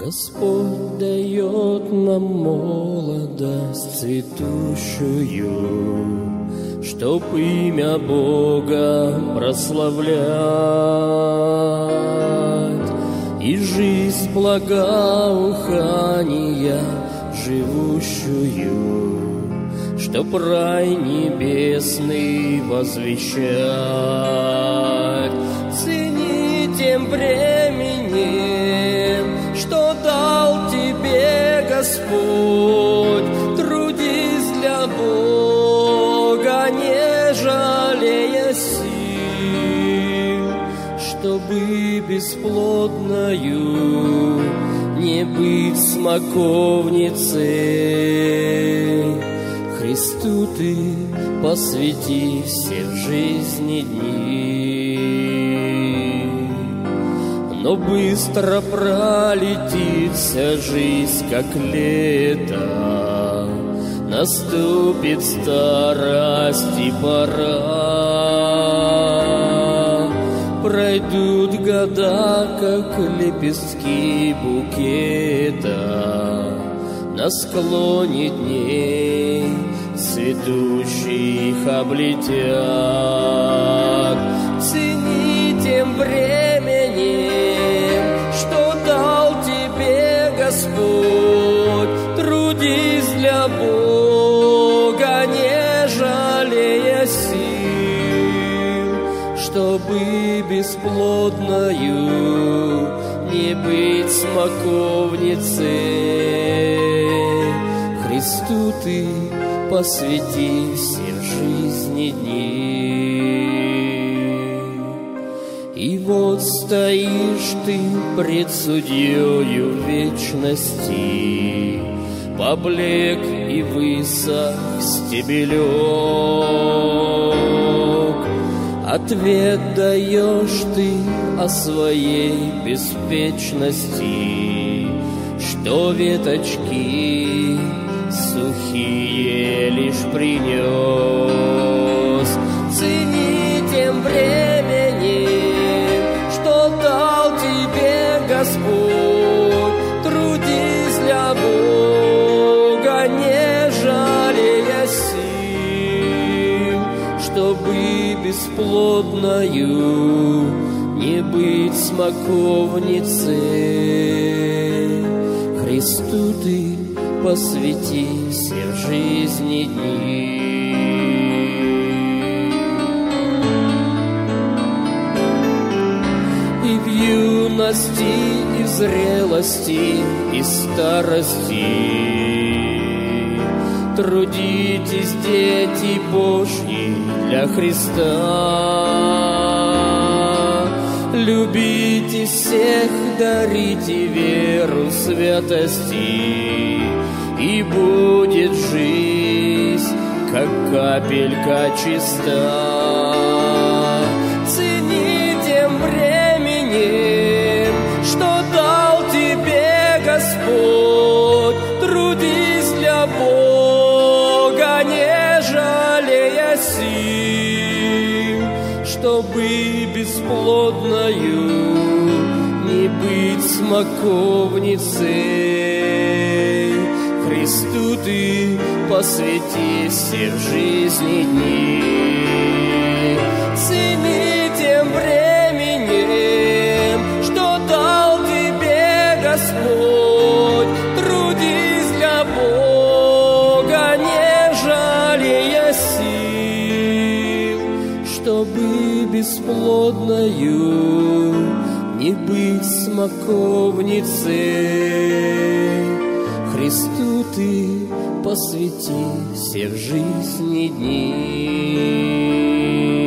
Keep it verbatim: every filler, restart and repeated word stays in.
Господь дает нам молодость цветущую, чтоб имя Бога прославлять и жизнь благоухания живущую, чтоб рай небесный возвещать. Цени тем временем, что дал тебе Господь, трудись для Бога, не жалея сил, чтобы бесплодною не быть смоковницей. Христу ты посвяти все в жизни дни. Но быстро пролетит вся жизнь, как лето, наступит старость и пора. Пройдут года, как лепестки букета, на склоне дней цветущих облетят. Цени тем временем, что дал тебе Господь, трудись для Бога, не жалея сил, чтобы бесплодною не быть смоковницей. Христу ты посвяти все в жизни дни. И вот стоишь ты пред судьею вечности, поблек и высох стебелек. Ответ даешь ты о своей беспечности, что веточки сухие лишь принес. Цени тем временем, что дал тебе Господь, трудись для Бога, не жалея сил, чтобы бесплодною не быть смоковницей. Христу ты посвяти все в жизни дни. И в юности, и в зрелости, и старости трудитесь, дети Божьи, для Христа. Любите всех, дарите веру святости, и будет жизнь, как капелька чиста. Цени тем временем, что дал тебе Господь, трудись для Бога, не жалея сил, чтобы бесплодною не быть смоковницей. Христу ты посвяти все в жизни дни. Цени тем временем, что дал тебе Господь, трудись для Бога, не жалея сил, чтобы бесплодною не быть смоковницей. Христу ты посвяти все в жизни дни.